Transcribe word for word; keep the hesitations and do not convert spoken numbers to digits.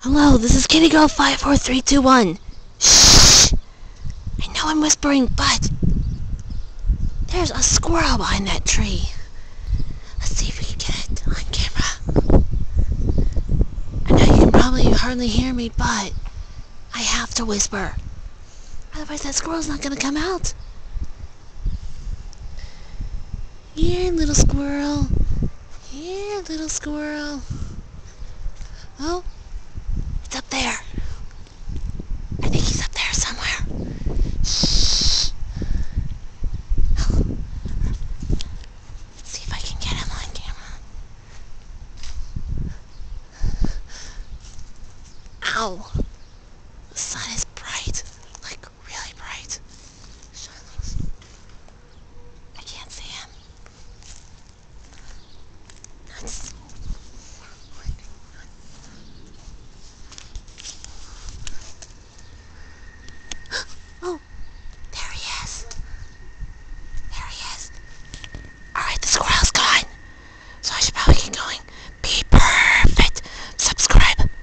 Hello, this is Kitty Girl five four three two one. Shh! I know I'm whispering, but there's a squirrel behind that tree. Let's see if we can get it on camera. I know you can probably hardly hear me, but I have to whisper. Otherwise that squirrel's not gonna come out. Here, little squirrel. Here, little squirrel. Oh, it's up there. I think he's up there somewhere. Shh. Let's see if I can get him on camera. Ow.